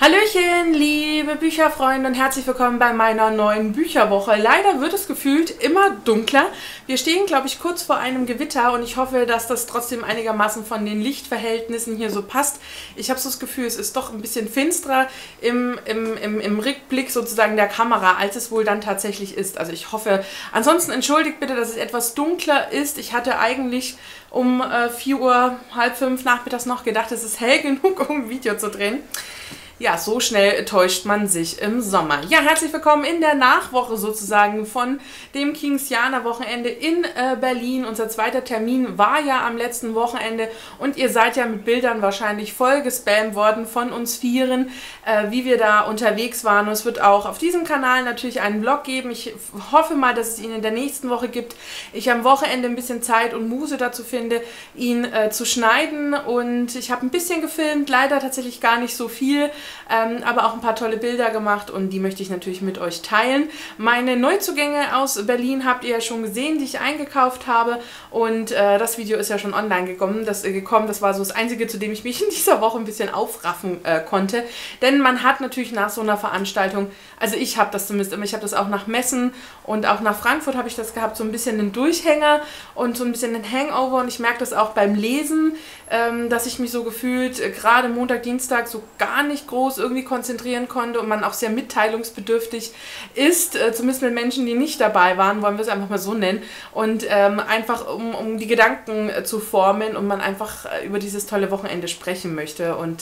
Hallöchen, liebe Bücherfreunde und herzlich willkommen bei meiner neuen Bücherwoche. Leider wird es gefühlt immer dunkler. Wir stehen, glaube ich, kurz vor einem Gewitter und ich hoffe, dass das trotzdem einigermaßen von den Lichtverhältnissen hier so passt. Ich habe so das Gefühl, es ist doch ein bisschen finsterer im Rückblick sozusagen der Kamera, als es wohl dann tatsächlich ist. Also ich hoffe, ansonsten entschuldigt bitte, dass es etwas dunkler ist. Ich hatte eigentlich um 4 Uhr, halb 5 nachmittags noch gedacht, es ist hell genug, um ein Video zu drehen. Ja, so schnell täuscht man sich im Sommer. Ja, herzlich willkommen in der Nachwoche sozusagen von dem Kingsianer-Wochenende in Berlin. Unser zweiter Termin war ja am letzten Wochenende und ihr seid ja mit Bildern wahrscheinlich voll gespammt worden von uns Vieren, wie wir da unterwegs waren. Und es wird auch auf diesem Kanal natürlich einen Vlog geben. Ich hoffe mal, dass es ihn in der nächsten Woche gibt. Ich am Wochenende ein bisschen Zeit und Muße dazu finde, ihn zu schneiden. Und ich habe ein bisschen gefilmt, leider tatsächlich gar nicht so viel. Aber auch ein paar tolle Bilder gemacht und die möchte ich natürlich mit euch teilen. Meine Neuzugänge aus Berlin habt ihr ja schon gesehen, die ich eingekauft habe und das Video ist ja schon online gekommen. Das war so das Einzige, zu dem ich mich in dieser Woche ein bisschen aufraffen konnte. Denn man hat natürlich nach so einer Veranstaltung, also ich habe das zumindest immer, ich habe das auch nach Messen und auch nach Frankfurt habe ich das gehabt, so ein bisschen einen Durchhänger und so ein bisschen einen Hangover und ich merke das auch beim Lesen, dass ich mich so gefühlt gerade Montag, Dienstag so gar nicht groß irgendwie konzentrieren konnte und man auch sehr mitteilungsbedürftig ist, zumindest mit Menschen, die nicht dabei waren, wollen wir es einfach mal so nennen, und einfach um die Gedanken zu formen und man einfach über dieses tolle Wochenende sprechen möchte. Und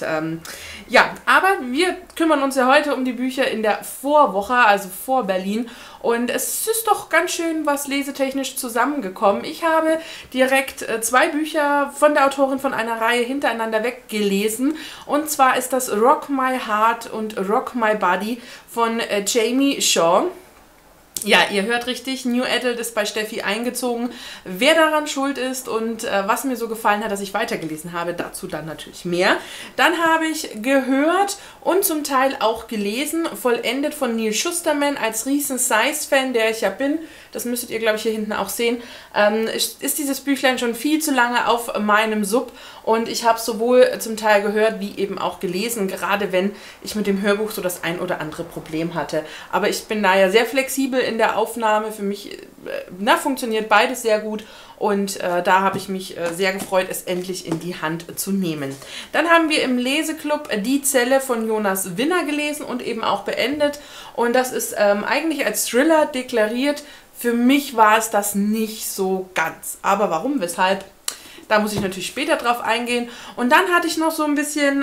ja, aber wir kümmern uns ja heute um die Bücher in der Vorwoche, also vor Berlin. Und es ist doch ganz schön was lesetechnisch zusammengekommen. Ich habe direkt 2 Bücher von der Autorin von einer Reihe hintereinander weggelesen. Und zwar ist das Rock My Heart und Rock My Body von Jamie Shaw. Ja, ihr hört richtig, New Adult ist bei Steffi eingezogen. Wer daran schuld ist und was mir so gefallen hat, dass ich weitergelesen habe, dazu dann natürlich mehr. Dann habe ich gehört und zum Teil auch gelesen, vollendet von Neal Shusterman als riesen Size-Fan, der ich ja bin. Das müsstet ihr, glaube ich, hier hinten auch sehen. Ist dieses Büchlein schon viel zu lange auf meinem Sub und ich habe sowohl zum Teil gehört wie eben auch gelesen, gerade wenn ich mit dem Hörbuch so das ein oder andere Problem hatte. Aber ich bin da ja sehr flexibel in der Aufnahme. Für mich funktioniert beides sehr gut und da habe ich mich sehr gefreut, es endlich in die Hand zu nehmen. Dann haben wir im Leseclub Die Zelle von Jonas Winner gelesen und eben auch beendet und das ist eigentlich als Thriller deklariert. Für mich war es das nicht so ganz. Aber warum, weshalb? Da muss ich natürlich später drauf eingehen. Und dann hatte ich noch so ein bisschen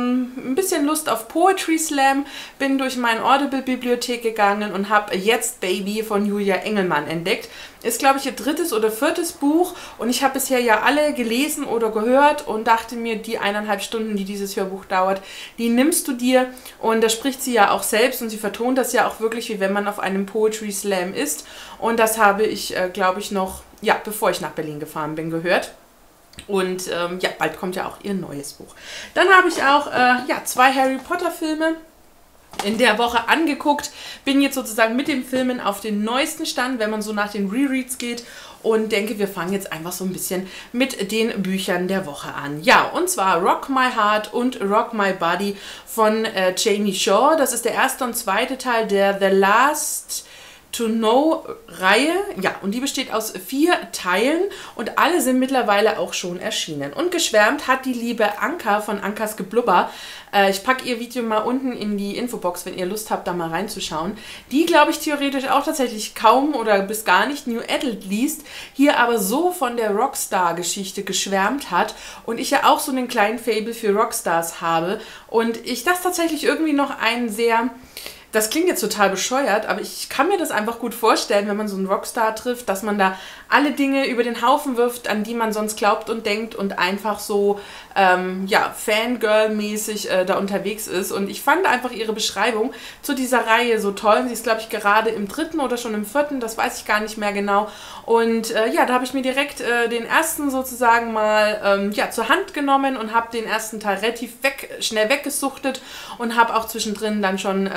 Lust auf Poetry Slam. Bin durch meine Audible-Bibliothek gegangen und habe Jetzt Baby von Julia Engelmann entdeckt. Ist, glaube ich, ihr 3. oder 4. Buch. Und ich habe bisher ja alle gelesen oder gehört und dachte mir, die 1,5 Stunden, die dieses Hörbuch dauert, die nimmst du dir. Und da spricht sie ja auch selbst und sie vertont das ja auch wirklich, wie wenn man auf einem Poetry Slam ist. Und das habe ich, glaube ich, noch, ja, bevor ich nach Berlin gefahren bin, gehört. Und ja, bald kommt ja auch ihr neues Buch. Dann habe ich auch 2 Harry Potter Filme in der Woche angeguckt. Bin jetzt sozusagen mit den Filmen auf den neuesten Stand, wenn man so nach den Rereads geht. Und denke, wir fangen jetzt einfach so ein bisschen mit den Büchern der Woche an. Ja, und zwar Rock My Heart und Rock My Body von Jamie Shaw. Das ist der 1. und 2. Teil der The Last to Know-Reihe. Ja, und die besteht aus 4 Teilen und alle sind mittlerweile auch schon erschienen. Und geschwärmt hat die liebe Anka von Ankas Geblubber. Ich packe ihr Video mal unten in die Infobox, wenn ihr Lust habt, da mal reinzuschauen. Die, glaube ich, theoretisch auch tatsächlich kaum oder bis gar nicht New Adult liest, hier aber so von der Rockstar-Geschichte geschwärmt hat und ich ja auch so einen kleinen Faible für Rockstars habe und ich das tatsächlich irgendwie noch ein sehr... Das klingt jetzt total bescheuert, aber ich kann mir das einfach gut vorstellen, wenn man so einen Rockstar trifft, dass man da alle Dinge über den Haufen wirft, an die man sonst glaubt und denkt und einfach so, ja, Fangirl-mäßig da unterwegs ist. Und ich fand einfach ihre Beschreibung zu dieser Reihe so toll. Sie ist, glaube ich, gerade im 3. oder schon im 4., das weiß ich gar nicht mehr genau. Und ja, da habe ich mir direkt den ersten sozusagen mal ja, zur Hand genommen und habe den ersten Teil relativ schnell weggesuchtet und habe auch zwischendrin dann schon gedacht,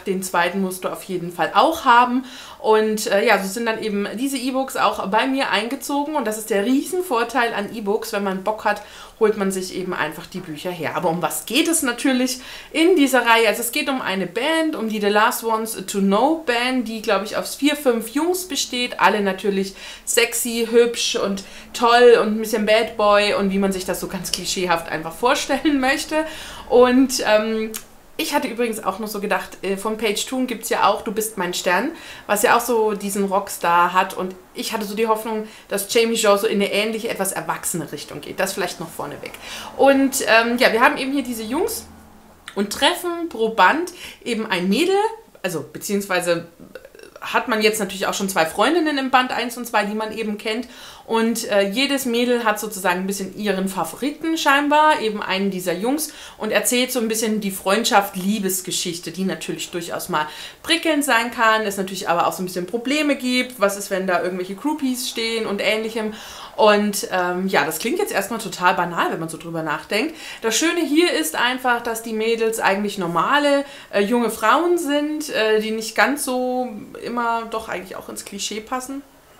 den zweiten musst du auf jeden Fall auch haben. Und ja, so sind dann eben diese E-Books auch bei mir eingezogen. Und das ist der Riesenvorteil an E-Books. Wenn man Bock hat, holt man sich eben einfach die Bücher her. Aber um was geht es natürlich in dieser Reihe? Also es geht um eine Band, um die The Last Ones to Know Band, die, glaube ich, aus 4, 5 Jungs besteht. Alle natürlich sexy, hübsch und toll und ein bisschen Bad Boy und wie man sich das so ganz klischeehaft einfach vorstellen möchte. Und ich hatte übrigens auch noch so gedacht, von Page Toon gibt es ja auch Du bist mein Stern, was ja auch so diesen Rockstar hat. Und ich hatte so die Hoffnung, dass Jamie Shaw so in eine ähnliche, etwas erwachsene Richtung geht. Das vielleicht noch vorneweg. Und ja, wir haben eben hier diese Jungs und treffen pro Band eben ein Mädel, also beziehungsweise hat man jetzt natürlich auch schon 2 Freundinnen im Band 1 und 2, die man eben kennt. Und jedes Mädel hat sozusagen ein bisschen ihren Favoriten scheinbar, eben einen dieser Jungs, und erzählt so ein bisschen die Freundschaft-Liebesgeschichte, die natürlich durchaus mal prickelnd sein kann, es natürlich aber auch so ein bisschen Probleme gibt. Was ist, wenn da irgendwelche Groupies stehen und ähnlichem. Und ja, das klingt jetzt erstmal total banal, wenn man so drüber nachdenkt. Das Schöne hier ist einfach, dass die Mädels eigentlich normale junge Frauen sind, die nicht ganz so immer doch eigentlich auch ins Klischee passen.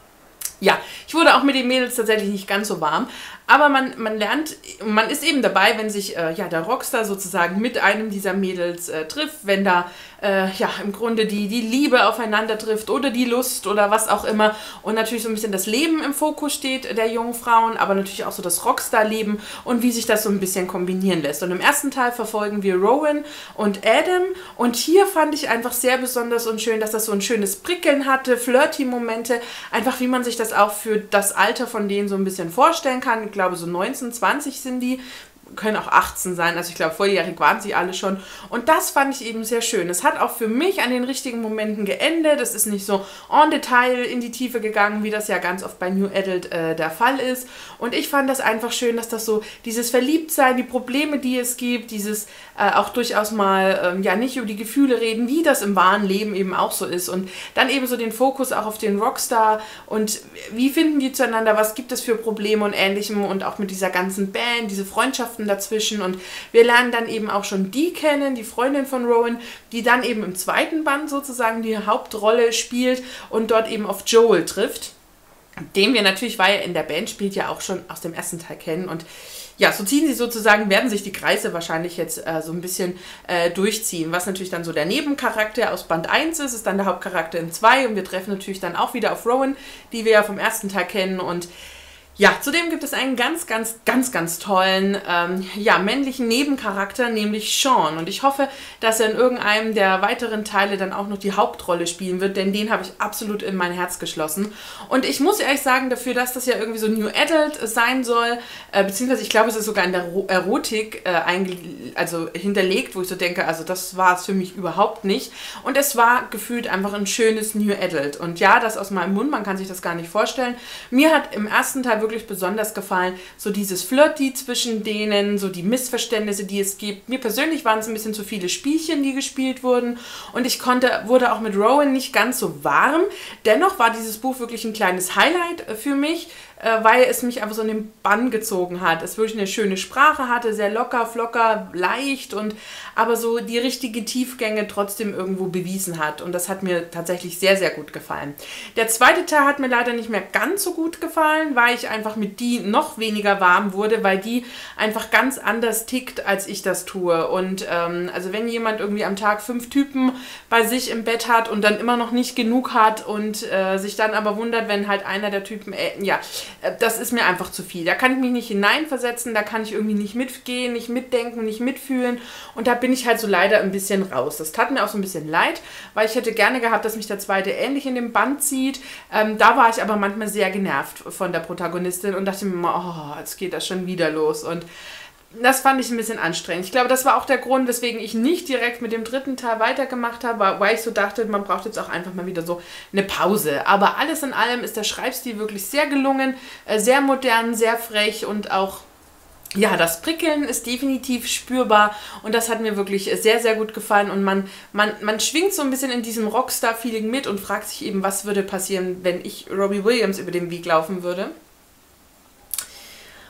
Ja, ich wurde auch mit den Mädels tatsächlich nicht ganz so warm, aber man lernt, man ist eben dabei, wenn sich ja, der Rockstar sozusagen mit einem dieser Mädels trifft, wenn da ja, im Grunde die Liebe aufeinander trifft oder die Lust oder was auch immer, und natürlich so ein bisschen das Leben im Fokus steht der jungen Frauen, aber natürlich auch so das Rockstar-Leben und wie sich das so ein bisschen kombinieren lässt. Und im ersten Teil verfolgen wir Rowan und Adam, und hier fand ich einfach sehr besonders und schön, dass das so ein schönes Prickeln hatte, Flirty-Momente, einfach wie man sich das auch für das Alter von denen so ein bisschen vorstellen kann. Ich glaube, so 19, 20 sind die, können auch 18 sein, also ich glaube, volljährig waren sie alle schon, und das fand ich eben sehr schön. Es hat auch für mich an den richtigen Momenten geendet, es ist nicht so en Detail in die Tiefe gegangen, wie das ja ganz oft bei New Adult der Fall ist, und ich fand das einfach schön, dass das so, dieses Verliebtsein, die Probleme, die es gibt, dieses auch durchaus mal, ja, nicht über die Gefühle reden, wie das im wahren Leben eben auch so ist, und dann eben so den Fokus auch auf den Rockstar und wie finden die zueinander, was gibt es für Probleme und Ähnlichem, und auch mit dieser ganzen Band, diese Freundschaften dazwischen, und wir lernen dann eben auch schon die kennen, die Freundin von Rowan, die dann eben im zweiten Band sozusagen die Hauptrolle spielt und dort eben auf Joel trifft, den wir natürlich, weil er in der Band spielt, ja auch schon aus dem ersten Teil kennen. Und ja, so ziehen sie sozusagen, werden sich die Kreise wahrscheinlich jetzt so ein bisschen durchziehen. Was natürlich dann so der Nebencharakter aus Band 1 ist dann der Hauptcharakter in 2, und wir treffen natürlich dann auch wieder auf Rowan, die wir ja vom ersten Teil kennen. Und ja, zudem gibt es einen ganz tollen, ja, männlichen Nebencharakter, nämlich Sean. Und ich hoffe, dass er in irgendeinem der weiteren Teile dann auch noch die Hauptrolle spielen wird, denn den habe ich absolut in mein Herz geschlossen. Und ich muss ehrlich sagen, dafür, dass das ja irgendwie so New Adult sein soll, beziehungsweise ich glaube, es ist sogar in der Erotik also hinterlegt, wo ich so denke, also das war es für mich überhaupt nicht. Und es war gefühlt einfach ein schönes New Adult. Und ja, das aus meinem Mund, man kann sich das gar nicht vorstellen. Mir hat im ersten Teil wirklich besonders gefallen, so dieses Flirty zwischen denen, so die Missverständnisse, die es gibt. Mir persönlich waren es ein bisschen zu viele Spielchen, die gespielt wurden, und ich wurde auch mit Rowan nicht ganz so warm. Dennoch war dieses Buch wirklich ein kleines Highlight für mich, weil es mich einfach so in den Bann gezogen hat. Es wirklich eine schöne Sprache hatte, sehr locker, flocker, leicht, und aber so die richtige Tiefgänge trotzdem irgendwo bewiesen hat, und das hat mir tatsächlich sehr gut gefallen. Der zweite Teil hat mir leider nicht mehr ganz so gut gefallen, weil ich einfach mit die noch weniger warm wurde, weil die einfach ganz anders tickt, als ich das tue. Und also wenn jemand irgendwie am Tag 5 Typen bei sich im Bett hat und dann immer noch nicht genug hat und sich dann aber wundert, wenn halt einer der Typen, ja, das ist mir einfach zu viel. Da kann ich mich nicht hineinversetzen, da kann ich irgendwie nicht mitgehen, nicht mitdenken, nicht mitfühlen, und da bin ich halt so leider ein bisschen raus. Das tat mir auch so ein bisschen leid, weil ich hätte gerne gehabt, dass mich der zweite ähnlich in den Band zieht. Da war ich aber manchmal sehr genervt von der Protagonistin und dachte mir immer, oh, jetzt geht das schon wieder los, und das fand ich ein bisschen anstrengend. Ich glaube, das war auch der Grund, weswegen ich nicht direkt mit dem dritten Teil weitergemacht habe, weil ich so dachte, man braucht jetzt auch einfach mal wieder so eine Pause. Aber alles in allem ist der Schreibstil wirklich sehr gelungen, sehr modern, sehr frech, und auch, ja, das Prickeln ist definitiv spürbar, und das hat mir wirklich sehr gut gefallen, und man schwingt so ein bisschen in diesem Rockstar-Feeling mit und fragt sich eben, was würde passieren, wenn ich Robbie Williams über den Weg laufen würde.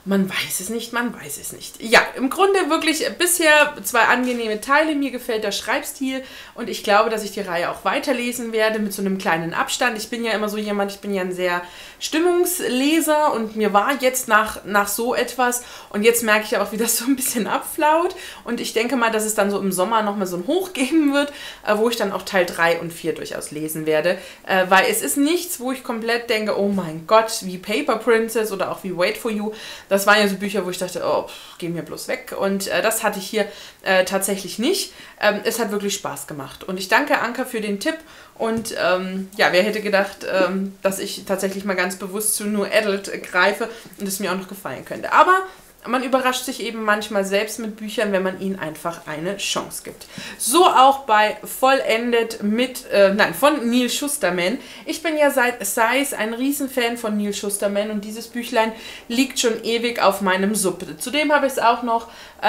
Man weiß es nicht, man weiß es nicht. Ja, im Grunde wirklich bisher 2 angenehme Teile. Mir gefällt der Schreibstil und ich glaube, dass ich die Reihe auch weiterlesen werde mit so einem kleinen Abstand. Ich bin ja immer so jemand, ich bin ja ein sehr Stimmungsleser und mir war jetzt nach so etwas und jetzt merke ich auch, wie das so ein bisschen abflaut und ich denke mal, dass es dann so im Sommer nochmal so ein Hoch geben wird, wo ich dann auch Teil 3 und 4 durchaus lesen werde, weil es ist nichts, wo ich komplett denke, oh mein Gott, wie Paper Princess oder auch wie Wait for You. Das waren ja so Bücher, wo ich dachte, oh, geh mir bloß weg. Und das hatte ich hier tatsächlich nicht. Es hat wirklich Spaß gemacht. Und ich danke Anka für den Tipp. Und ja, wer hätte gedacht, dass ich tatsächlich mal ganz bewusst zu New Adult greife und es mir auch noch gefallen könnte. Aber man überrascht sich eben manchmal selbst mit Büchern, wenn man ihnen einfach eine Chance gibt. So auch bei Vollendet von Neal Shusterman. Ich bin ja seit Size ein Riesenfan von Neal Shusterman und dieses Büchlein liegt schon ewig auf meinem Sub. Zudem habe ich es auch noch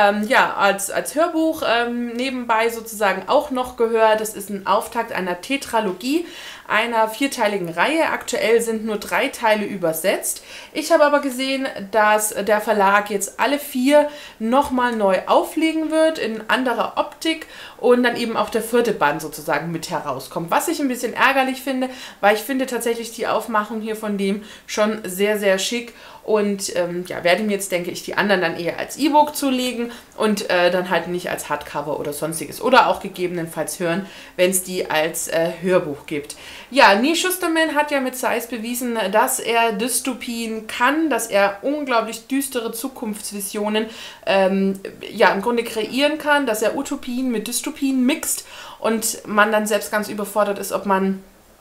als Hörbuch nebenbei sozusagen auch noch gehört. Das ist ein Auftakt einer Tetralogie, einer 4-teiligen Reihe. Aktuell sind nur 3 Teile übersetzt. Ich habe aber gesehen, dass der Verlag jetzt alle 4 nochmal neu auflegen wird, in anderer Optik und dann eben auch der 4. Band sozusagen mit herauskommt. Was ich ein bisschen ärgerlich finde, weil ich finde tatsächlich die Aufmachung hier von dem schon sehr, sehr schick. Und ja, werde mir jetzt, denke ich, die anderen dann eher als E-Book zulegen und dann halt nicht als Hardcover oder sonstiges. Oder auch gegebenenfalls hören, wenn es die als Hörbuch gibt. Ja, Neal Shusterman hat ja mit Size bewiesen, dass er Dystopien kann, dass er unglaublich düstere Zukunftsvisionen ja, im Grunde kreieren kann, dass er Utopien mit Dystopien mixt und man dann selbst ganz überfordert ist, ob man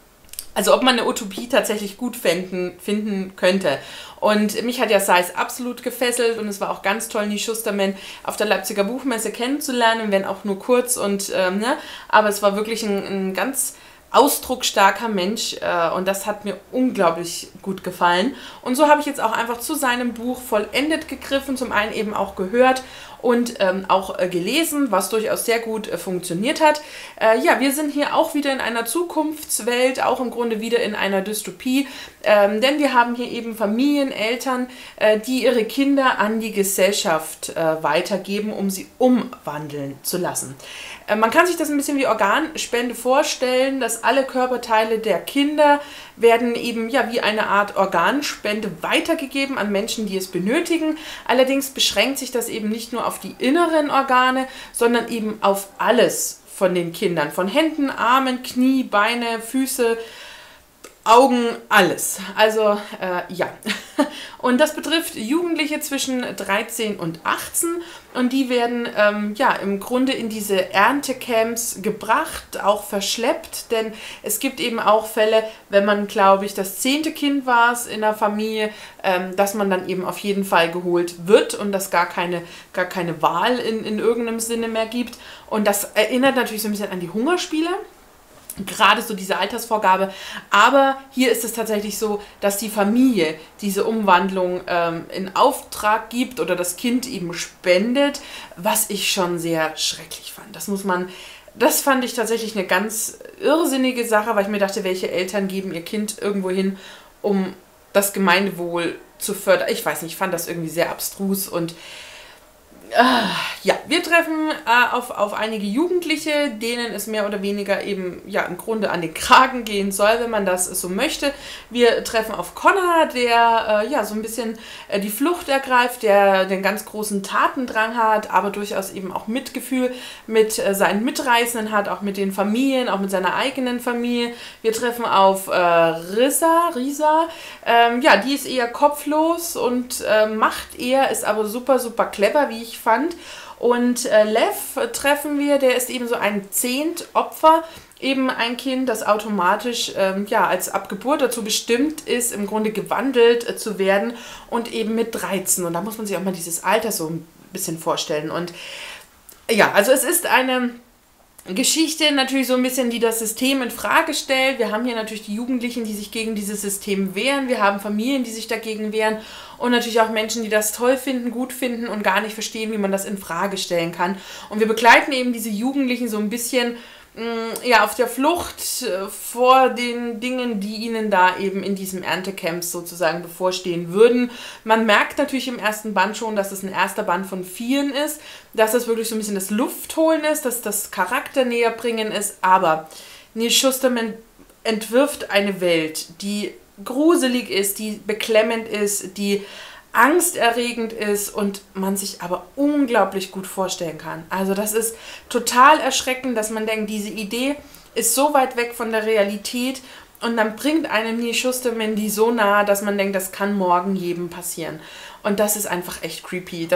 eine Utopie tatsächlich gut finden könnte. Und mich hat ja Size absolut gefesselt und es war auch ganz toll, Neal Shusterman auf der Leipziger Buchmesse kennenzulernen, wenn auch nur kurz. Aber es war wirklich ein ganz ausdrucksstarker Mensch und das hat mir unglaublich gut gefallen. Und so habe ich jetzt auch einfach zu seinem Buch Vollendet gegriffen, zum einen eben auch gehört und auch gelesen, was durchaus sehr gut funktioniert hat. Ja, wir sind hier auch wieder in einer Zukunftswelt, auch im Grunde wieder in einer Dystopie, denn wir haben hier eben Familien, Eltern, die ihre Kinder an die Gesellschaft weitergeben, um sie umwandeln zu lassen. Man kann sich das ein bisschen wie Organspende vorstellen, dass alle Körperteile der Kinder werden eben ja wie eine Art Organspende weitergegeben an Menschen, die es benötigen. Allerdings beschränkt sich das eben nicht nur auf die inneren Organe, sondern eben auf alles von den Kindern. Von Händen, Armen, Knie, Beine, Füße, Augen, alles. Also ja. Und das betrifft Jugendliche zwischen 13 und 18 und die werden ja im Grunde in diese Erntecamps gebracht, auch verschleppt, denn es gibt eben auch Fälle, wenn man, glaube ich, das 10. Kind war es in der Familie, dass man dann eben auf jeden Fall geholt wird und das gar keine Wahl in irgendeinem Sinne mehr gibt. Und das erinnert natürlich so ein bisschen an die Hungerspiele. Gerade so diese Altersvorgabe, aber hier ist es tatsächlich so, dass die Familie diese Umwandlung in Auftrag gibt oder das Kind eben spendet, was ich schon sehr schrecklich fand. Das fand ich tatsächlich eine ganz irrsinnige Sache, weil ich mir dachte, welche Eltern geben ihr Kind irgendwo hin, um das Gemeinwohl zu fördern. Ich weiß nicht, ich fand das irgendwie sehr abstrus und ja, wir treffen auf einige Jugendliche, denen es mehr oder weniger eben ja im Grunde an den Kragen gehen soll, wenn man das so möchte. Wir treffen auf Connor, der ja so ein bisschen die Flucht ergreift, der den ganz großen Tatendrang hat, aber durchaus eben auch Mitgefühl mit seinen Mitreisenden hat, auch mit den Familien, auch mit seiner eigenen Familie. Wir treffen auf Risa, ja, die ist eher kopflos und ist aber super, super clever, wie ich fand. Und Lev treffen wir, der ist eben so ein Zehntopfer, eben ein Kind, das automatisch ja, als ab Geburt dazu bestimmt ist, im Grunde gewandelt zu werden und eben mit 13. Und da muss man sich auch mal dieses Alter so ein bisschen vorstellen. Und ja, also es ist eine Geschichte natürlich so ein bisschen, die das System in Frage stellt. Wir haben hier natürlich die Jugendlichen, die sich gegen dieses System wehren. Wir haben Familien, die sich dagegen wehren. Und natürlich auch Menschen, die das toll finden, gut finden und gar nicht verstehen, wie man das in Frage stellen kann. Und wir begleiten eben diese Jugendlichen so ein bisschen ja, auf der Flucht vor den Dingen, die ihnen da eben in diesem Erntecamp sozusagen bevorstehen würden. Man merkt natürlich im ersten Band schon, dass es ein erster Band von 4 ist, dass es wirklich so ein bisschen das Luftholen ist, dass das Charakter näher bringen ist, aber Neal Shusterman entwirft eine Welt, die gruselig ist, die beklemmend ist, die angsterregend ist und man sich aber unglaublich gut vorstellen kann. Also das ist total erschreckend, dass man denkt, diese Idee ist so weit weg von der Realität und dann bringt einem Neal Shusterman die so nah, dass man denkt, das kann morgen jedem passieren. Und das ist einfach echt creepy.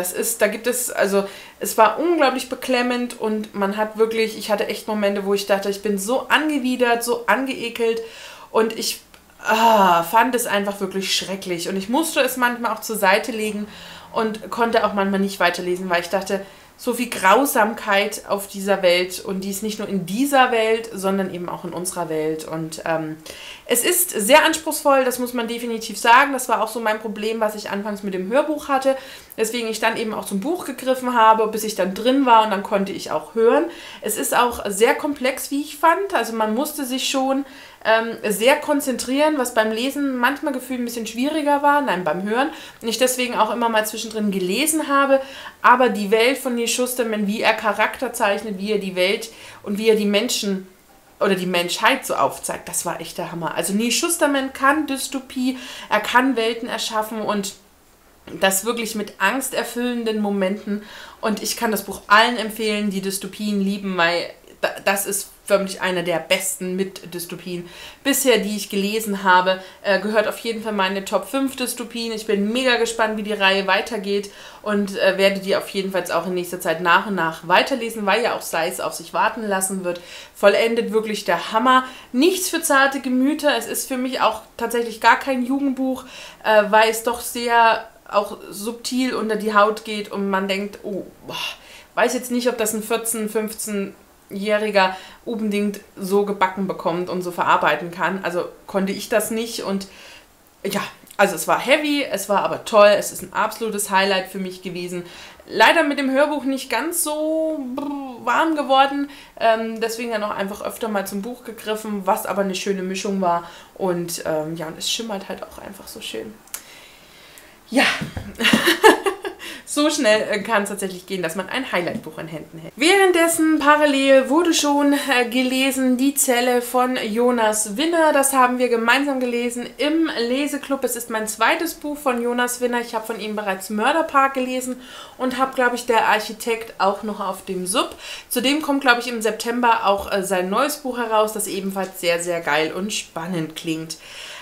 Es war unglaublich beklemmend und man hat wirklich, ich hatte echt Momente, wo ich dachte, ich bin so angewidert, so angeekelt und ich fand es einfach wirklich schrecklich. Und ich musste es manchmal auch zur Seite legen und konnte auch manchmal nicht weiterlesen, weil ich dachte, so viel Grausamkeit auf dieser Welt und die ist nicht nur in dieser Welt, sondern eben auch in unserer Welt. Und es ist sehr anspruchsvoll, das muss man definitiv sagen. Das war auch so mein Problem, was ich anfangs mit dem Hörbuch hatte, weswegen ich dann eben auch zum Buch gegriffen habe, bis ich dann drin war und dann konnte ich auch hören. Es ist auch sehr komplex, wie ich fand. Also man musste sich schon sehr konzentrieren, was beim Lesen manchmal gefühlt ein bisschen schwieriger war, nein, beim Hören. Und ich deswegen auch immer mal zwischendrin gelesen habe. Aber die Welt von Neal Shusterman, wie er Charakter zeichnet, wie er die Welt und wie er die Menschen oder die Menschheit so aufzeigt, das war echt der Hammer. Also Neal Shusterman kann Dystopie, er kann Welten erschaffen und das wirklich mit angsterfüllenden Momenten. Und ich kann das Buch allen empfehlen, die Dystopien lieben, weil das ist förmlich einer der besten mit Dystopien bisher, die ich gelesen habe. Gehört auf jeden Fall meine Top 5 Dystopien. Ich bin mega gespannt, wie die Reihe weitergeht und werde die auf jeden Fall auch in nächster Zeit nach und nach weiterlesen, weil ja auch Slice auf sich warten lassen wird. Vollendet wirklich der Hammer. Nichts für zarte Gemüter. Es ist für mich auch tatsächlich gar kein Jugendbuch, weil es doch sehr auch subtil unter die Haut geht und man denkt, oh, weiß jetzt nicht, ob das ein 14-, 15-Jähriger unbedingt so gebacken bekommt und so verarbeiten kann. Also konnte ich das nicht und ja, also es war heavy, es war aber toll, es ist ein absolutes Highlight für mich gewesen. Leider mit dem Hörbuch nicht ganz so warm geworden, deswegen dann auch einfach öfter mal zum Buch gegriffen, was aber eine schöne Mischung war und ja, und es schimmert halt auch einfach so schön. Ja, so schnell kann es tatsächlich gehen, dass man ein Highlight-Buch in Händen hält. Währenddessen parallel wurde schon gelesen Die Zelle von Jonas Winner. Das haben wir gemeinsam gelesen im Leseklub. Es ist mein zweites Buch von Jonas Winner. Ich habe von ihm bereits Mörderpark gelesen und habe, glaube ich, Der Architekt auch noch auf dem Sub. Zudem kommt, glaube ich, im September auch sein neues Buch heraus, das ebenfalls sehr, sehr geil und spannend klingt.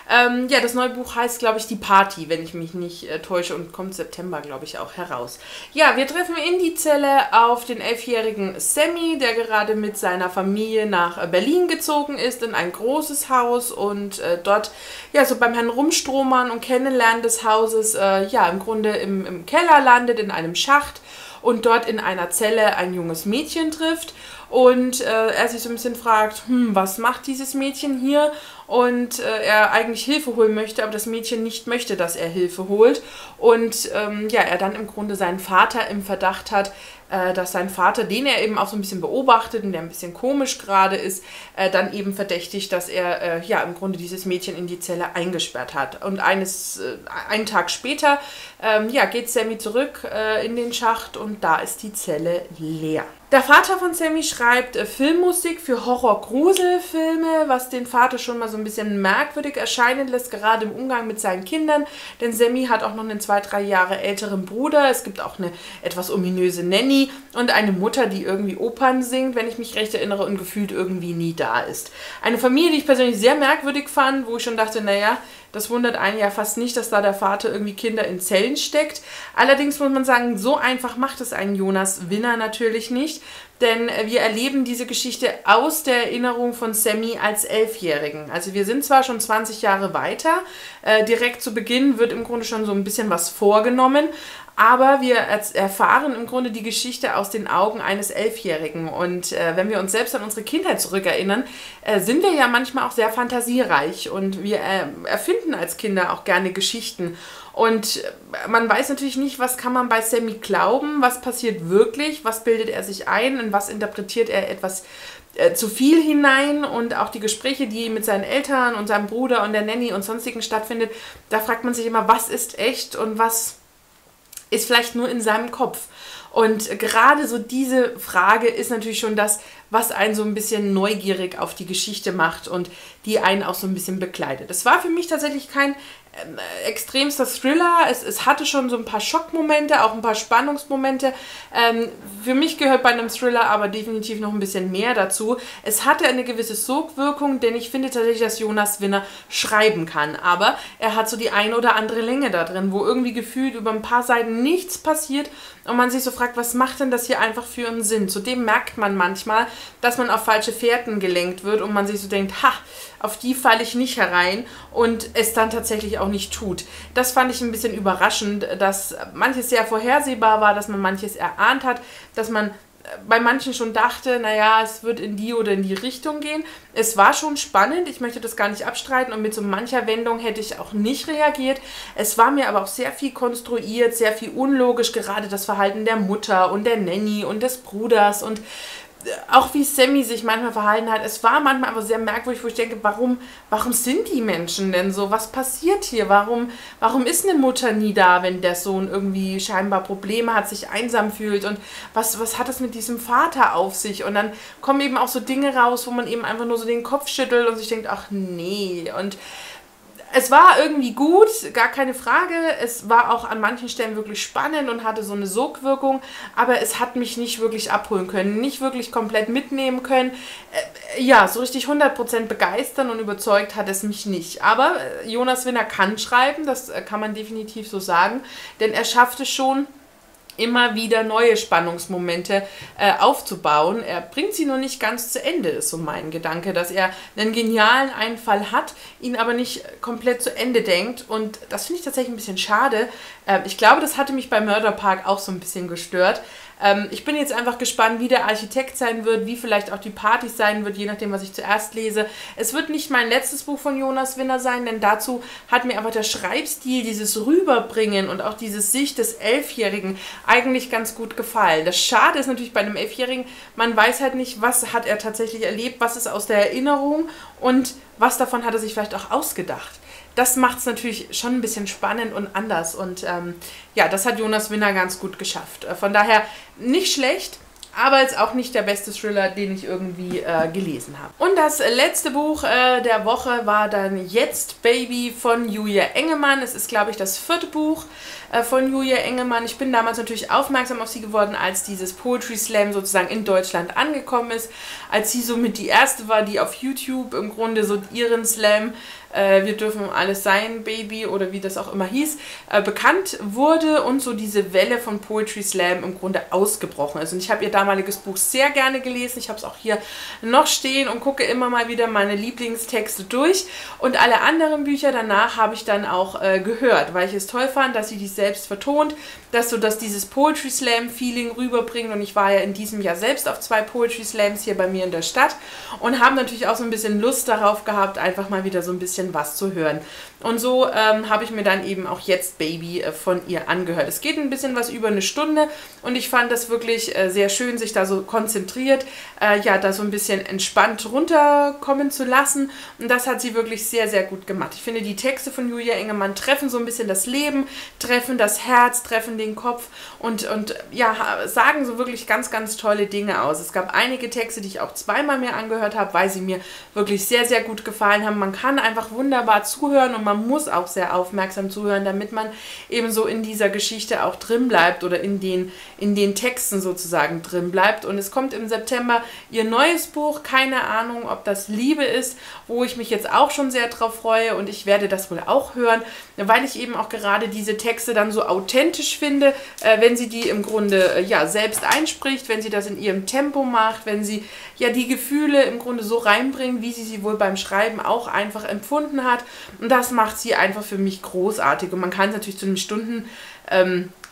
Ja, das neue Buch heißt, glaube ich, Die Party, wenn ich mich nicht täusche und kommt September, glaube ich, auch heraus. Ja, wir treffen in die Zelle auf den 11-jährigen Sammy, der gerade mit seiner Familie nach Berlin gezogen ist, in ein großes Haus und dort, ja, so beim Herrn Rumstromern und Kennenlernen des Hauses, ja, im Grunde im Keller landet, in einem Schacht und dort in einer Zelle ein junges Mädchen trifft. Und er sich so ein bisschen fragt, was macht dieses Mädchen hier? Und er eigentlich Hilfe holen möchte, aber das Mädchen nicht möchte, dass er Hilfe holt. Und ja, er dann im Grunde seinen Vater im Verdacht hat, dass sein Vater, den er eben auch so ein bisschen beobachtet und der ein bisschen komisch gerade ist, dann eben verdächtigt, dass er ja im Grunde dieses Mädchen in die Zelle eingesperrt hat. Und einen Tag später ja, geht Sammy zurück in den Schacht und da ist die Zelle leer. Der Vater von Sammy schreibt Filmmusik für Horror-Gruselfilme, was den Vater schon mal so ein bisschen merkwürdig erscheinen lässt, gerade im Umgang mit seinen Kindern. Denn Sammy hat auch noch einen 2-3 Jahre älteren Bruder. Es gibt auch eine etwas ominöse Nanny und eine Mutter, die irgendwie Opern singt, wenn ich mich recht erinnere, und gefühlt irgendwie nie da ist. Eine Familie, die ich persönlich sehr merkwürdig fand, wo ich schon dachte, naja, das wundert einen ja fast nicht, dass da der Vater irgendwie Kinder in Zellen steckt. Allerdings muss man sagen, so einfach macht es ein Jonas Winner natürlich nicht. Denn wir erleben diese Geschichte aus der Erinnerung von Sammy als 11-Jährigen. Also wir sind zwar schon 20 Jahre weiter, direkt zu Beginn wird im Grunde schon so ein bisschen was vorgenommen, aber wir erfahren im Grunde die Geschichte aus den Augen eines 11-Jährigen. Und wenn wir uns selbst an unsere Kindheit zurückerinnern, sind wir ja manchmal auch sehr fantasiereich und wir erfinden als Kinder auch gerne Geschichten. Und man weiß natürlich nicht, was kann man bei Sammy glauben, was passiert wirklich, was bildet er sich ein, in was interpretiert er etwas zu viel hinein, und auch die Gespräche, die mit seinen Eltern und seinem Bruder und der Nanny und sonstigen stattfindet, da fragt man sich immer, was ist echt und was ist vielleicht nur in seinem Kopf. Und gerade so diese Frage ist natürlich schon das, was einen so ein bisschen neugierig auf die Geschichte macht und die einen auch so ein bisschen begleitet. Es war für mich tatsächlich kein extremster Thriller. Es hatte schon so ein paar Schockmomente, auch ein paar Spannungsmomente. Für mich gehört bei einem Thriller aber definitiv noch ein bisschen mehr dazu. Es hatte eine gewisse Sogwirkung, denn ich finde tatsächlich, dass Jonas Winner schreiben kann. Aber er hat so die eine oder andere Länge da drin, wo irgendwie gefühlt über ein paar Seiten nichts passiert und man sich so fragt, was macht denn das hier einfach für einen Sinn? Zudem merkt man manchmal, dass man auf falsche Fährten gelenkt wird und man sich so denkt, ha, auf die falle ich nicht herein, und es dann tatsächlich auch nicht tut. Das fand ich ein bisschen überraschend, dass manches sehr vorhersehbar war, dass man manches erahnt hat, dass man bei manchen schon dachte, naja, es wird in die oder in die Richtung gehen. Es war schon spannend, ich möchte das gar nicht abstreiten, und mit so mancher Wendung hätte ich auch nicht reagiert. Es war mir aber auch sehr viel konstruiert, sehr viel unlogisch, gerade das Verhalten der Mutter und der Nanny und des Bruders und auch wie Sammy sich manchmal verhalten hat. Es war manchmal aber sehr merkwürdig, wo ich denke, warum sind die Menschen denn so? Was passiert hier? Warum ist eine Mutter nie da, wenn der Sohn irgendwie scheinbar Probleme hat, sich einsam fühlt? Und was hat es mit diesem Vater auf sich? Und dann kommen eben auch so Dinge raus, wo man eben einfach nur so den Kopf schüttelt und sich denkt, ach nee. Und es war irgendwie gut, gar keine Frage. Es war auch an manchen Stellen wirklich spannend und hatte so eine Sogwirkung, aber es hat mich nicht wirklich abholen können, nicht wirklich komplett mitnehmen können. Ja, so richtig 100% begeistern und überzeugt hat es mich nicht. Aber Jonas Winner kann schreiben, das kann man definitiv so sagen, denn er schafft es schon, immer wieder neue Spannungsmomente aufzubauen. Er bringt sie nur nicht ganz zu Ende, ist so mein Gedanke, dass er einen genialen Einfall hat, ihn aber nicht komplett zu Ende denkt, und das finde ich tatsächlich ein bisschen schade. Ich glaube, das hatte mich bei Murderpark auch so ein bisschen gestört. Ich bin jetzt einfach gespannt, wie der Architekt sein wird, wie vielleicht auch die Partys sein wird, je nachdem, was ich zuerst lese. Es wird nicht mein letztes Buch von Jonas Winner sein, denn dazu hat mir einfach der Schreibstil, dieses Rüberbringen und auch diese Sicht des 11-Jährigen eigentlich ganz gut gefallen. Das Schade ist natürlich bei einem 11-Jährigen, man weiß halt nicht, was hat er tatsächlich erlebt, was ist aus der Erinnerung und was davon hat er sich vielleicht auch ausgedacht. Das macht es natürlich schon ein bisschen spannend und anders, und ja, das hat Jonas Winner ganz gut geschafft. Von daher nicht schlecht, aber jetzt auch nicht der beste Thriller, den ich irgendwie gelesen habe. Und das letzte Buch der Woche war dann Jetzt Baby von Julia Engemann. Es ist, glaube ich, das 4. Buch von Julia Engemann. Ich bin damals natürlich aufmerksam auf sie geworden, als dieses Poetry Slam sozusagen in Deutschland angekommen ist, als sie somit die erste war, die auf YouTube im Grunde so ihren Slam Wir dürfen alles sein, Baby, oder wie das auch immer hieß, bekannt wurde und so diese Welle von Poetry Slam im Grunde ausgebrochen ist. Und ich habe ihr damaliges Buch sehr gerne gelesen. Ich habe es auch hier noch stehen und gucke immer mal wieder meine Lieblingstexte durch. Und alle anderen Bücher danach habe ich dann auch gehört, weil ich es toll fand, dass sie dies selbst vertont, dass dieses Poetry Slam Feeling rüberbringt. Und ich war ja in diesem Jahr selbst auf 2 Poetry Slams hier bei mir in der Stadt und habe natürlich auch so ein bisschen Lust darauf gehabt, einfach mal wieder so ein bisschen was zu hören. Und so habe ich mir dann eben auch Jetzt Baby von ihr angehört. Es geht ein bisschen was über eine Stunde und ich fand das wirklich sehr schön, sich da so konzentriert, ja, da so ein bisschen entspannt runterkommen zu lassen. Und das hat sie wirklich sehr, sehr gut gemacht. Ich finde, die Texte von Julia Engemann treffen so ein bisschen das Leben, treffen das Herz, treffen den Kopf und ja, sagen so wirklich ganz, ganz tolle Dinge aus. Es gab einige Texte, die ich auch zweimal mehr angehört habe, weil sie mir wirklich sehr, sehr gut gefallen haben. Man kann einfach wunderbar zuhören und man muss auch sehr aufmerksam zuhören, damit man eben so in dieser Geschichte auch drin bleibt oder in den Texten sozusagen drin bleibt. Und es kommt im September ihr neues Buch, keine Ahnung, ob das Liebe ist, wo ich mich jetzt auch schon sehr drauf freue und ich werde das wohl auch hören, weil ich eben auch gerade diese Texte dann so authentisch finde, wenn sie die im Grunde ja selbst einspricht, wenn sie das in ihrem Tempo macht, wenn sie ja die Gefühle im Grunde so reinbringt, wie sie wohl beim Schreiben auch einfach empfunden hat. Und das macht sie einfach für mich großartig. Und man kann es natürlich zu den Stunden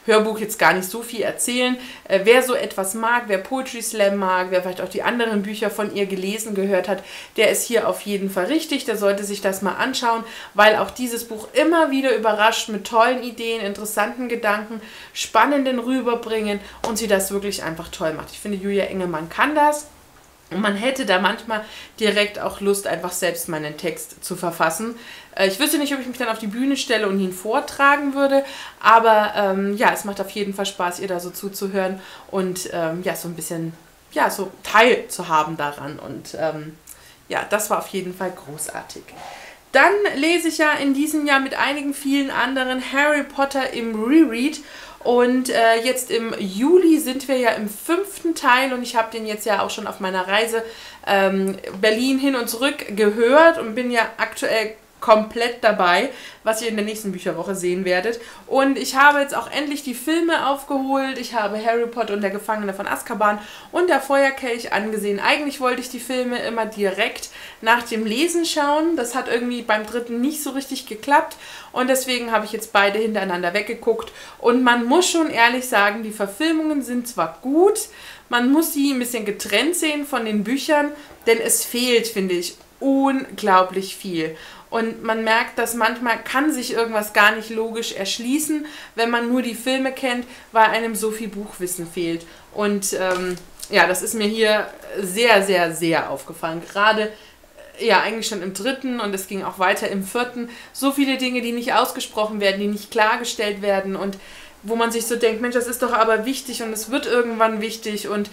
Hörbuch jetzt gar nicht so viel erzählen. Wer so etwas mag, wer Poetry Slam mag, wer vielleicht auch die anderen Bücher von ihr gelesen, gehört hat, der ist hier auf jeden Fall richtig. Der sollte sich das mal anschauen, weil auch dieses Buch immer wieder überrascht mit tollen Ideen, interessanten Gedanken, spannenden rüberbringen und sie das wirklich einfach toll macht. Ich finde, Julia Engelmann kann das. Und man hätte da manchmal direkt auch Lust, einfach selbst mal einen Text zu verfassen. Ich wüsste nicht, ob ich mich dann auf die Bühne stelle und ihn vortragen würde, aber ja, es macht auf jeden Fall Spaß, ihr da so zuzuhören und ja, so ein bisschen, ja, so Teil zu haben daran. Und ja, das war auf jeden Fall großartig. Dann lese ich ja in diesem Jahr mit einigen vielen anderen Harry Potter im Reread. Und jetzt im Juli sind wir ja im 5. Teil und ich habe den jetzt ja auch schon auf meiner Reise Berlin hin und zurück gehört und bin ja aktuell komplett dabei, was ihr in der nächsten Bücherwoche sehen werdet. Und ich habe jetzt auch endlich die Filme aufgeholt. Ich habe Harry Potter und der Gefangene von Azkaban und der Feuerkelch angesehen. Eigentlich wollte ich die Filme immer direkt nach dem Lesen schauen. Das hat irgendwie beim 3. nicht so richtig geklappt. Und deswegen habe ich jetzt beide hintereinander weggeguckt. Und man muss schon ehrlich sagen, die Verfilmungen sind zwar gut, man muss sie ein bisschen getrennt sehen von den Büchern, denn es fehlt, finde ich, unglaublich viel. Und man merkt, dass manchmal kann sich irgendwas gar nicht logisch erschließen, wenn man nur die Filme kennt, weil einem so viel Buchwissen fehlt. Und ja, das ist mir hier sehr, sehr, sehr aufgefallen. Gerade, ja, eigentlich schon im 3. und es ging auch weiter im 4. So viele Dinge, die nicht ausgesprochen werden, die nicht klargestellt werden und wo man sich so denkt, Mensch, das ist doch aber wichtig und es wird irgendwann wichtig und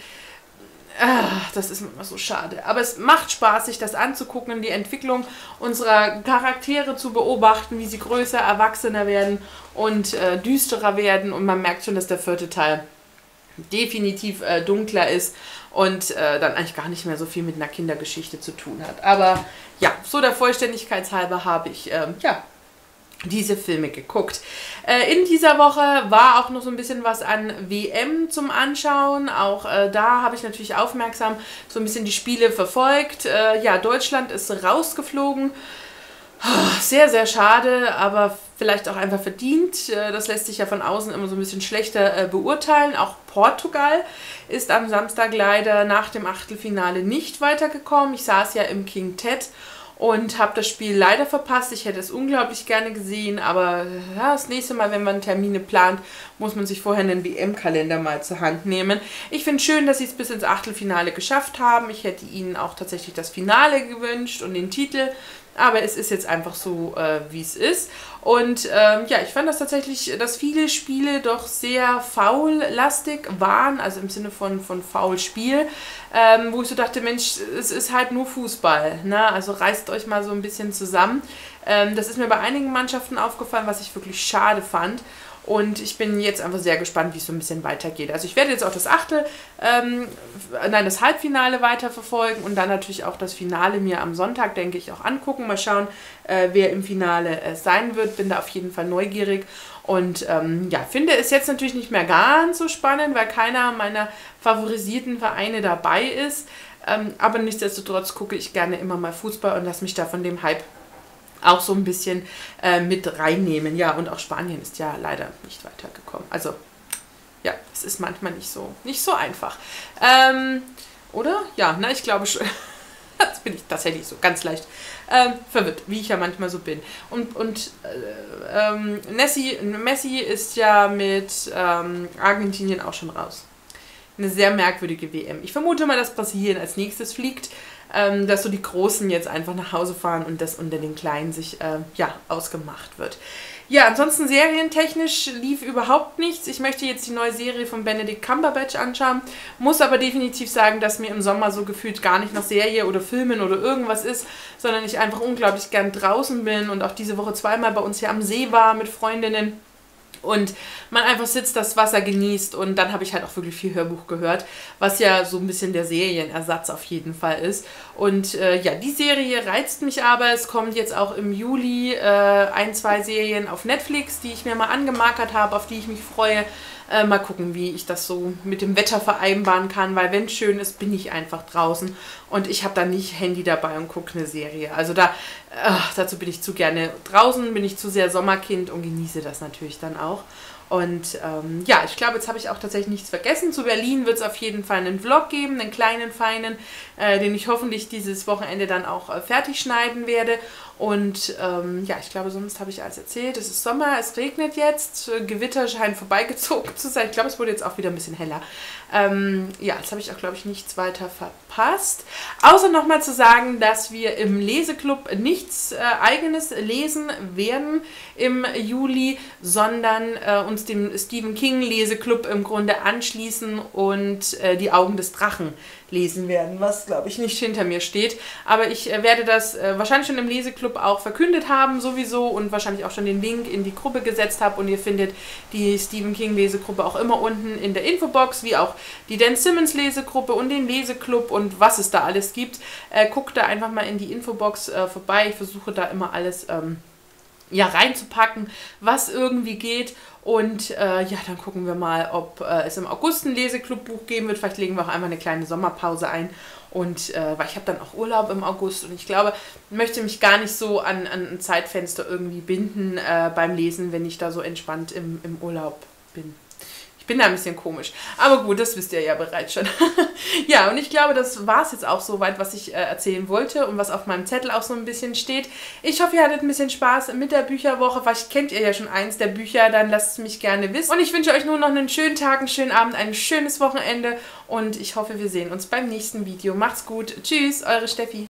das ist immer so schade. Aber es macht Spaß, sich das anzugucken, die Entwicklung unserer Charaktere zu beobachten, wie sie größer, erwachsener werden und düsterer werden. Und man merkt schon, dass der 4. Teil definitiv dunkler ist und dann eigentlich gar nicht mehr so viel mit einer Kindergeschichte zu tun hat. Aber ja, so der Vollständigkeit halber habe ich ja, diese Filme geguckt. In dieser Woche war auch noch so ein bisschen was an WM zum Anschauen. Auch da habe ich natürlich aufmerksam so ein bisschen die Spiele verfolgt. Ja, Deutschland ist rausgeflogen. Sehr, sehr schade, aber vielleicht auch einfach verdient. Das lässt sich ja von außen immer so ein bisschen schlechter beurteilen. Auch Portugal ist am Samstag leider nach dem Achtelfinale nicht weitergekommen. Ich saß ja im King Ted und habe das Spiel leider verpasst. Ich hätte es unglaublich gerne gesehen, aber ja, das nächste Mal, wenn man Termine plant, muss man sich vorher einen WM-Kalender mal zur Hand nehmen. Ich finde es schön, dass sie es bis ins Achtelfinale geschafft haben. Ich hätte ihnen auch tatsächlich das Finale gewünscht und den Titel. Aber es ist jetzt einfach so, wie es ist. Und ja, ich fand das tatsächlich, dass viele Spiele doch sehr foul-lastig waren, also im Sinne von Foul-Spiel, wo ich so dachte, Mensch, es ist halt nur Fußball, ne? Also reißt euch mal so ein bisschen zusammen. Das ist mir bei einigen Mannschaften aufgefallen, was ich wirklich schade fand. Und ich bin jetzt einfach sehr gespannt, wie es so ein bisschen weitergeht. Also ich werde jetzt auch das das Halbfinale weiterverfolgen und dann natürlich auch das Finale mir am Sonntag, denke ich, auch angucken. Mal schauen, wer im Finale sein wird. Bin da auf jeden Fall neugierig. Und ja, finde es jetzt natürlich nicht mehr ganz so spannend, weil keiner meiner favorisierten Vereine dabei ist. Aber nichtsdestotrotz gucke ich gerne immer mal Fußball und lasse mich da von dem Hype auch so ein bisschen mit reinnehmen. Ja, und auch Spanien ist ja leider nicht weitergekommen. Also, ja, es ist manchmal nicht so einfach. Oder? Ja, na, ich glaube schon. Jetzt bin ich tatsächlich so ganz leicht verwirrt, wie ich ja manchmal so bin. Und Messi ist ja mit Argentinien auch schon raus. Eine sehr merkwürdige WM. Ich vermute mal, dass Brasilien als nächstes fliegt. Dass so die Großen jetzt einfach nach Hause fahren und das unter den Kleinen sich ja, ausgemacht wird. Ja, ansonsten serientechnisch lief überhaupt nichts. Ich möchte jetzt die neue Serie von Benedict Cumberbatch anschauen, muss aber definitiv sagen, dass mir im Sommer so gefühlt gar nicht nach Serie oder Filmen oder irgendwas ist, sondern ich einfach unglaublich gern draußen bin und auch diese Woche zweimal bei uns hier am See war mit Freundinnen. Und man einfach sitzt, das Wasser genießt und dann habe ich halt auch wirklich viel Hörbuch gehört, was ja so ein bisschen der Serienersatz auf jeden Fall ist. Und ja, die Serie reizt mich aber. Es kommt jetzt auch im Juli 2 Serien auf Netflix, die ich mir mal angemarkert habe, auf die ich mich freue. Mal gucken, wie ich das so mit dem Wetter vereinbaren kann, weil wenn es schön ist, bin ich einfach draußen und ich habe da nicht Handy dabei und gucke eine Serie. Also dazu bin ich zu gerne draußen, bin ich zu sehr Sommerkind und genieße das natürlich dann auch. Und ja, ich glaube, jetzt habe ich auch tatsächlich nichts vergessen. Zu Berlin wird es auf jeden Fall einen Vlog geben, einen kleinen, feinen, den ich hoffentlich dieses Wochenende dann auch fertig schneiden werde. Und ja, ich glaube, sonst habe ich alles erzählt. Es ist Sommer, es regnet jetzt, Gewitter scheinen vorbeigezogen zu sein. Ich glaube, es wurde jetzt auch wieder ein bisschen heller. Ja, jetzt habe ich auch, glaube ich, nichts weiter verpasst. Außer nochmal zu sagen, dass wir im Leseclub nichts Eigenes lesen werden im Juli, sondern uns dem Stephen King Leseclub im Grunde anschließen und Die Augen des Drachen lesen werden, was, glaube ich, nicht hinter mir steht. Aber ich werde das wahrscheinlich schon im Leseclub auch verkündet haben, sowieso, und wahrscheinlich auch schon den Link in die Gruppe gesetzt habe. Und ihr findet die Stephen King Lesegruppe auch immer unten in der Infobox, wie auch die Dan Simmons Lesegruppe und den Leseclub und was es da alles gibt. Guckt da einfach mal in die Infobox vorbei. Ich versuche da immer alles ja, reinzupacken, was irgendwie geht. Und ja, dann gucken wir mal, ob es im August ein Leseclub-Buch geben wird. Vielleicht legen wir auch einmal eine kleine Sommerpause ein. Und weil ich habe dann auch Urlaub im August und ich glaube, ich möchte mich gar nicht so an ein Zeitfenster irgendwie binden beim Lesen, wenn ich da so entspannt im Urlaub bin. Ich bin da ein bisschen komisch. Aber gut, das wisst ihr ja bereits schon. Ja, und ich glaube, das war es jetzt auch soweit, was ich erzählen wollte und was auf meinem Zettel auch so ein bisschen steht. Ich hoffe, ihr hattet ein bisschen Spaß mit der Bücherwoche. Vielleicht kennt ihr ja schon eins der Bücher, dann lasst es mich gerne wissen. Und ich wünsche euch nun noch einen schönen Tag, einen schönen Abend, ein schönes Wochenende. Und ich hoffe, wir sehen uns beim nächsten Video. Macht's gut. Tschüss, eure Steffi.